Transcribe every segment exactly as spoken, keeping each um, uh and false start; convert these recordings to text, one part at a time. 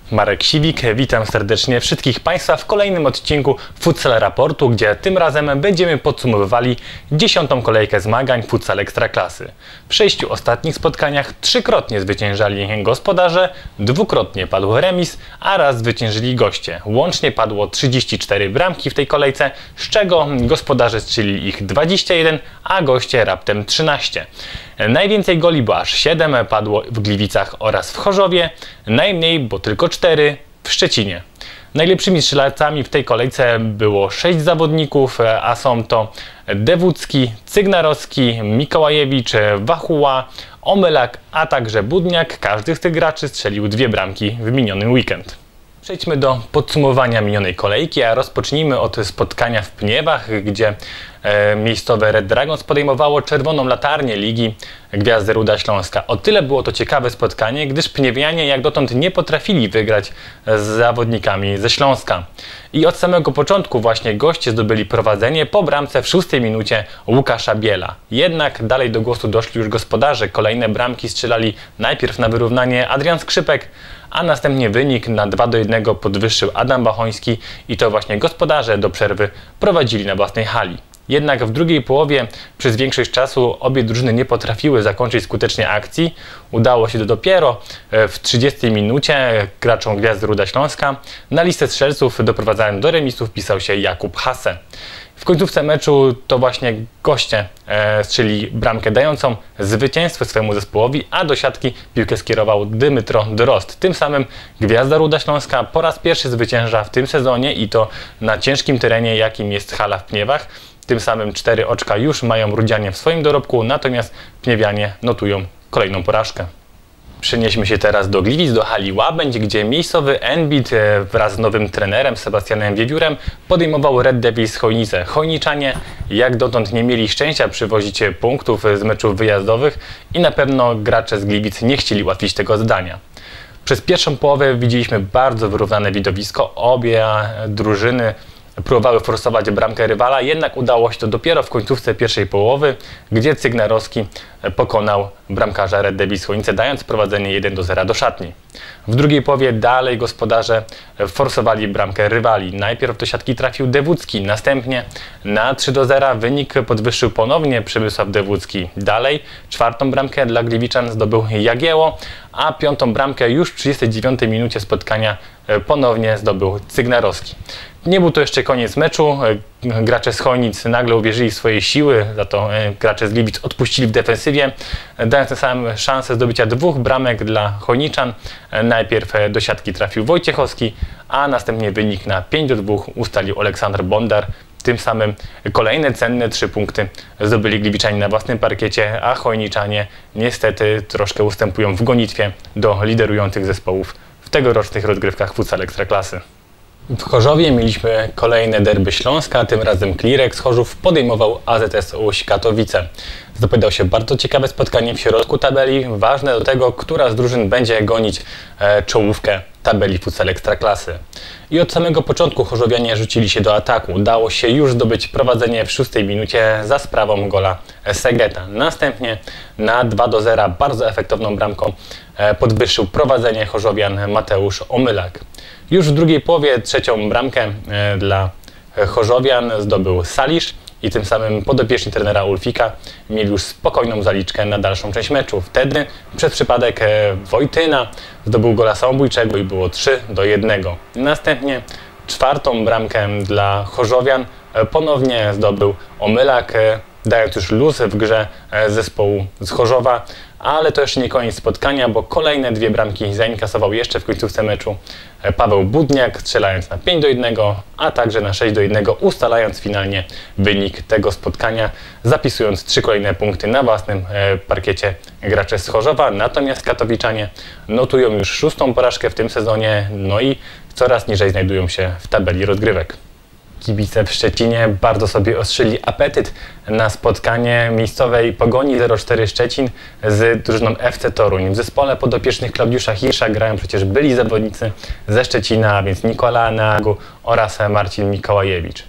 Marek Siwik, witam serdecznie wszystkich Państwa w kolejnym odcinku Futsal Raportu, gdzie tym razem będziemy podsumowywali dziesiątą kolejkę zmagań Futsal Ekstraklasy. W sześciu ostatnich spotkaniach trzykrotnie zwyciężali gospodarze, dwukrotnie padł remis, a raz zwyciężyli goście. Łącznie padło trzydzieści cztery bramki w tej kolejce, z czego gospodarze strzelili ich dwadzieścia jeden, a goście raptem trzynaście. Najwięcej goli, bo aż siedem, padło w Gliwicach oraz w Chorzowie, najmniej, bo tylko cztery w Szczecinie. Najlepszymi strzelcami w tej kolejce było sześć zawodników, a są to Dewódzki, Cygnarowski, Mikołajewicz, Wachuła, Omylak, a także Budniak. Każdy z tych graczy strzelił dwie bramki w miniony weekend. Przejdźmy do podsumowania minionej kolejki, a rozpocznijmy od spotkania w Pniewach, gdzie e, miejscowe Red Dragons podejmowało czerwoną latarnię ligi Gwiazdy Ruda Śląska. O tyle było to ciekawe spotkanie, gdyż pniewianie jak dotąd nie potrafili wygrać z zawodnikami ze Śląska. I od samego początku właśnie goście zdobyli prowadzenie po bramce w szóstej minucie Łukasza Biela. Jednak dalej do głosu doszli już gospodarze. Kolejne bramki strzelali najpierw na wyrównanie Adrian Skrzypek, a następnie wynik na dwa do jednego podwyższył Adam Bachoński i to właśnie gospodarze do przerwy prowadzili na własnej hali. Jednak w drugiej połowie przez większość czasu obie drużyny nie potrafiły zakończyć skutecznie akcji. Udało się to dopiero w trzydziestej minucie graczom Gwiazdy Ruda Śląska. Na listę strzelców doprowadzając do remisu wpisał się Jakub Hase. W końcówce meczu to właśnie goście e, strzeli bramkę dającą zwycięstwo swojemu zespołowi, a do siatki piłkę skierował Dymitro Drozd. Tym samym Gwiazda Ruda Śląska po raz pierwszy zwycięża w tym sezonie i to na ciężkim terenie, jakim jest hala w Pniewach. Tym samym cztery oczka już mają rudzianie w swoim dorobku, natomiast pniewianie notują kolejną porażkę. Przenieśmy się teraz do Gliwic, do hali Łabędź, gdzie miejscowy Enbit wraz z nowym trenerem Sebastianem Wiewiórem podejmował Red Devils Chojnice. Chojniczanie jak dotąd nie mieli szczęścia przywozić punktów z meczów wyjazdowych i na pewno gracze z Gliwic nie chcieli ułatwić tego zadania. Przez pierwszą połowę widzieliśmy bardzo wyrównane widowisko. Obie drużyny próbowały forsować bramkę rywala, jednak udało się to dopiero w końcówce pierwszej połowy, gdzie Cygnarowski pokonał bramkarza Red Devils Chojnice, dając prowadzenie jeden do zera do szatni. W drugiej połowie dalej gospodarze forsowali bramkę rywali. Najpierw do siatki trafił Dewódzki, następnie na trzy do zera wynik podwyższył ponownie Przemysław Dewódzki. Dalej czwartą bramkę dla Gliwiczan zdobył Jagiełło, a piątą bramkę już w trzydziestej dziewiątej minucie spotkania ponownie zdobył Cygnarowski. Nie był to jeszcze koniec meczu. Gracze z Chojnic nagle uwierzyli w swoje siły, za to gracze z Gliwic odpuścili w defensywie, dając tym samym szansę zdobycia dwóch bramek dla Chojniczan. Najpierw do siatki trafił Wojciechowski, a następnie wynik na pięć do dwóch ustalił Aleksander Bondar. Tym samym kolejne cenne trzy punkty zdobyli Gliwiczanie na własnym parkiecie, a Chojniczanie niestety troszkę ustępują w gonitwie do liderujących zespołów w tegorocznych rozgrywkach Futsal Ekstraklasy. W Chorzowie mieliśmy kolejne derby Śląska, tym razem Klirex Chorzów podejmował A Z S Łódź Katowice. Zapowiadał się bardzo ciekawe spotkanie w środku tabeli, ważne do tego, która z drużyn będzie gonić e, czołówkę tabeli Futsal Ekstraklasy. I od samego początku chorzowianie rzucili się do ataku. Udało się już zdobyć prowadzenie w szóstej minucie za sprawą gola Segeta. Następnie na dwa do zera bardzo efektowną bramką e, podwyższył prowadzenie chorzowian Mateusz Omylak. Już w drugiej połowie trzecią bramkę e, dla chorzowian zdobył Salisz i tym samym podopieczni trenera Ulfika mieli już spokojną zaliczkę na dalszą część meczu. Wtedy przez przypadek e, Wojtyna zdobył gola samobójczego i było trzy do jednego. Następnie czwartą bramkę dla chorzowian e, ponownie zdobył Omylak, e, dając już luz w grze e, zespołu z Chorzowa. Ale to jeszcze nie koniec spotkania, bo kolejne dwie bramki zainkasował jeszcze w końcówce meczu Paweł Budniak, strzelając na pięć do jednego, a także na sześć do jednego, ustalając finalnie wynik tego spotkania, zapisując trzy kolejne punkty na własnym parkiecie gracze z Chorzowa. Natomiast katowiczanie notują już szóstą porażkę w tym sezonie, no i coraz niżej znajdują się w tabeli rozgrywek. Kibice w Szczecinie bardzo sobie ostrzyli apetyt na spotkanie miejscowej Pogoni zero cztery Szczecin z drużyną F C Toruń. W zespole podopiecznych Klaudiusza Hirsza grają przecież byli zawodnicy ze Szczecina, a więc Nikola Neagu oraz Marcin Mikołajewicz.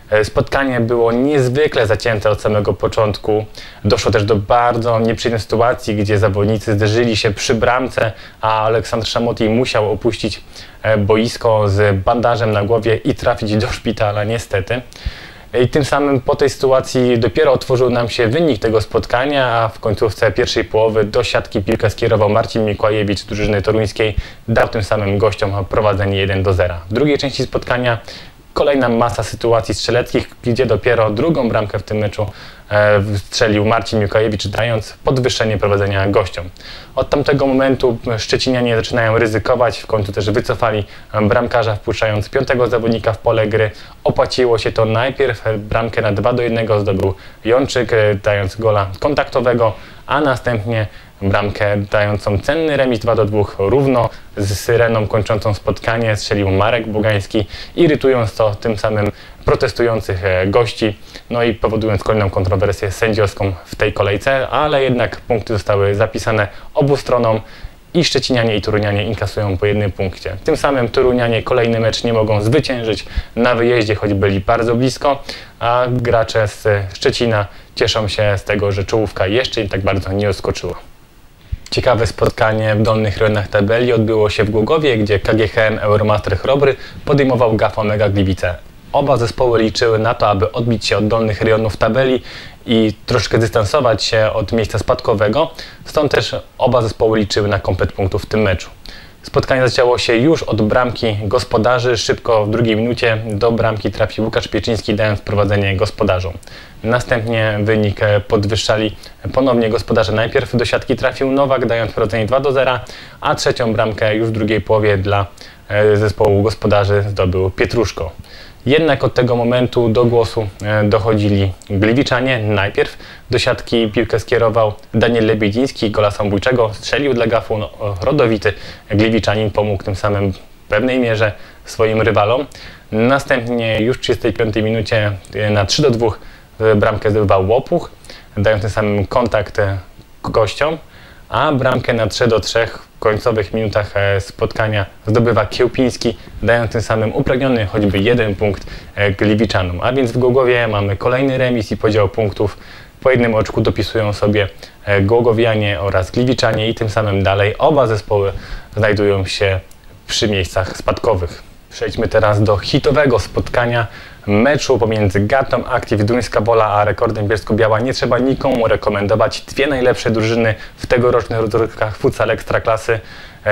Spotkanie było niezwykle zacięte od samego początku. Doszło też do bardzo nieprzyjemnej sytuacji, gdzie zawodnicy zderzyli się przy bramce, a Aleksandr Szamoti musiał opuścić boisko z bandażem na głowie i trafić do szpitala niestety. I tym samym po tej sytuacji dopiero otworzył nam się wynik tego spotkania, a w końcówce pierwszej połowy do siatki piłkę skierował Marcin Mikłajewicz z drużyny toruńskiej, dał tym samym gościom prowadzenie jeden do zera. W drugiej części spotkania kolejna masa sytuacji strzeleckich, gdzie dopiero drugą bramkę w tym meczu e, strzelił Marcin Mikłajewicz, dając podwyższenie prowadzenia gościom. Od tamtego momentu Szczecinianie zaczynają ryzykować, w końcu też wycofali bramkarza, wpuszczając piątego zawodnika w pole gry. Opłaciło się to najpierw, bramkę na dwa do jednego zdobył Jączyk, dając gola kontaktowego, a następnie bramkę dającą cenny remis dwa do dwóch równo z syreną kończącą spotkanie strzelił Marek Bogański, irytując to tym samym protestujących gości, no i powodując kolejną kontrowersję sędziowską w tej kolejce, ale jednak punkty zostały zapisane obu stronom i Szczecinianie i Torunianie inkasują po jednym punkcie. Tym samym Torunianie kolejny mecz nie mogą zwyciężyć na wyjeździe, choć byli bardzo blisko, a gracze z Szczecina cieszą się z tego, że czołówka jeszcze im tak bardzo nie odskoczyła. Ciekawe spotkanie w dolnych rejonach tabeli odbyło się w Głogowie, gdzie K G H M Euromaster Chrobry podejmował G A F Omega Gliwice. Oba zespoły liczyły na to, aby odbić się od dolnych rejonów tabeli i troszkę dystansować się od miejsca spadkowego, stąd też oba zespoły liczyły na komplet punktów w tym meczu. Spotkanie zaczęło się już od bramki gospodarzy. Szybko w drugiej minucie do bramki trafił Łukasz Pieczyński, dając prowadzenie gospodarzom. Następnie wynik podwyższali ponownie gospodarze. Najpierw do siatki trafił Nowak, dając prowadzenie dwa do zera, a trzecią bramkę już w drugiej połowie dla zespołu gospodarzy zdobył Pietruszko. Jednak od tego momentu do głosu dochodzili Gliwiczanie. Najpierw do siatki piłkę skierował Daniel Lebiedziński, gola samobójczego strzelił dla G A F-u. No, rodowity Gliwiczanin pomógł tym samym w pewnej mierze swoim rywalom. Następnie już w trzydziestej piątej minucie na trzy do dwóch bramkę zdobywał Łopuch, dając tym samym kontakt gościom, a bramkę na trzy do trzech w końcowych minutach spotkania zdobywa Kiełpiński, dając tym samym upragniony choćby jeden punkt Gliwiczanom. A więc w Głogowie mamy kolejny remis i podział punktów. Po jednym oczku dopisują sobie Głogowianie oraz Gliwiczanie i tym samym dalej oba zespoły znajdują się przy miejscach spadkowych. Przejdźmy teraz do hitowego spotkania meczu pomiędzy Gatą Active Duńska Wola a Rekordem Bielsko-Biała. Nie trzeba nikomu rekomendować. Dwie najlepsze drużyny w tegorocznych rozgrywkach futsal Ekstraklasy.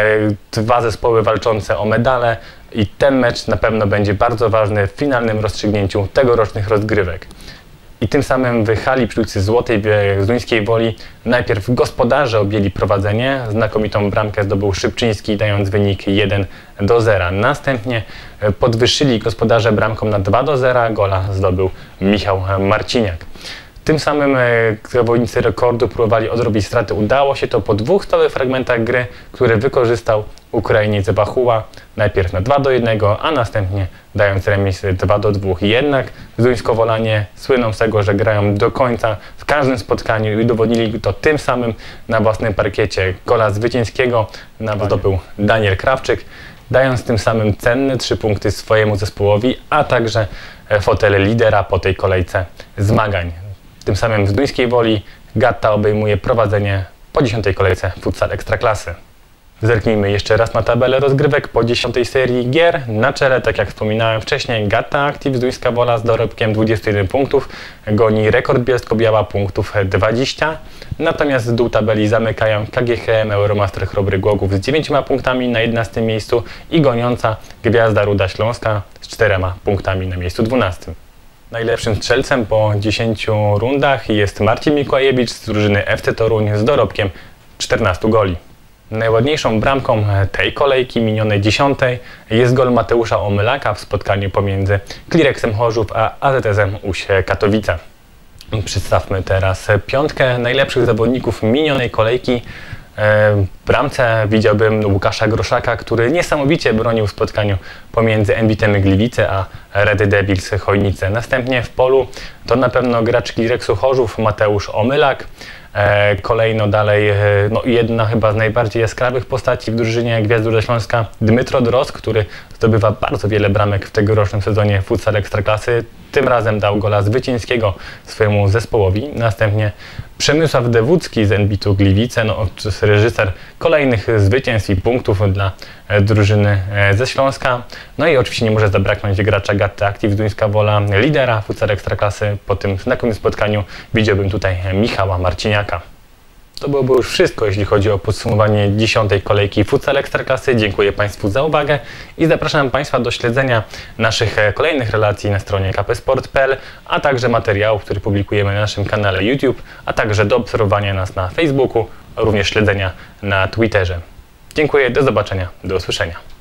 Dwa zespoły walczące o medale i ten mecz na pewno będzie bardzo ważny w finalnym rozstrzygnięciu tegorocznych rozgrywek. I tym samym w hali przy ulicy Złotej z Duńskiej Woli najpierw gospodarze objęli prowadzenie. Znakomitą bramkę zdobył Szybczyński, dając wynik jeden do zera. Następnie podwyższyli gospodarze bramką na dwa do zera. Gola zdobył Michał Marciniak. Tym samym zawodnicy Rekordu próbowali odrobić straty. Udało się to po dwóch stałych fragmentach gry, które wykorzystał Ukrainiec Bachuła. Najpierw na dwa do jednego, a następnie dając remis dwa do dwóch. Jednak Duńskowolanie słyną z tego, że grają do końca w każdym spotkaniu i udowodnili to tym samym na własnym parkiecie. Gola zwycięskiego zdobył Daniel Krawczyk, dając tym samym cenne trzy punkty swojemu zespołowi, a także fotel lidera po tej kolejce zmagań. Tym samym w Duńskiej Woli Gata obejmuje prowadzenie po dziesiątej kolejce futsal Ekstraklasy. Zerknijmy jeszcze raz na tabelę rozgrywek po dziesiątej serii gier. Na czele, tak jak wspominałem wcześniej, Gata Active Duńska Wola z dorobkiem dwudziestu jeden punktów. Goni Rekord Bielsko-Biała punktów dwadzieścia. Natomiast dół tabeli zamykają K G H M Euromaster Chrobry Głogów z dziewięcioma punktami na jedenastym miejscu i goniąca Gwiazda Ruda Śląska z czterema punktami na miejscu dwunastym. Najlepszym strzelcem po dziesięciu rundach jest Marcin Mikłajewicz z drużyny F C Toruń z dorobkiem czternastu goli. Najładniejszą bramką tej kolejki, minionej dziesiątej, jest gol Mateusza Omylaka w spotkaniu pomiędzy Klirexem Chorzów a A Z S em Uś Katowice. Przedstawmy teraz piątkę najlepszych zawodników minionej kolejki. W bramce widziałbym Łukasza Groszaka, który niesamowicie bronił w spotkaniu pomiędzy Envitem Gliwice a Red Devils Chojnice. Następnie w polu to na pewno gracz Klirexu Chorzów Mateusz Omylak. Kolejno dalej no, jedna chyba z najbardziej jaskrawych postaci w drużynie Gwiazdy Ruda Śląska Dmytro Drozd, który zdobywa bardzo wiele bramek w tegorocznym sezonie futsal Ekstraklasy. tym razem dał gola zwycięskiego swojemu zespołowi. Następnie Przemysław Dewódzki z Enbitu Gliwice, no, reżyser kolejnych zwycięstw i punktów dla drużyny ze Śląska. No i oczywiście nie może zabraknąć gracza Gatty Active Duńska Wola, lidera futsal Ekstraklasy. Po tym znakomitym spotkaniu widziałbym tutaj Michała Marciniaka. To byłoby już wszystko, jeśli chodzi o podsumowanie dziesiątej kolejki futsal Ekstraklasy. Dziękuję Państwu za uwagę i zapraszam Państwa do śledzenia naszych kolejnych relacji na stronie k p sport kropka p l, a także materiałów, które publikujemy na naszym kanale YouTube, a także do obserwowania nas na Facebooku, również śledzenia na Twitterze. Dziękuję, do zobaczenia, do usłyszenia.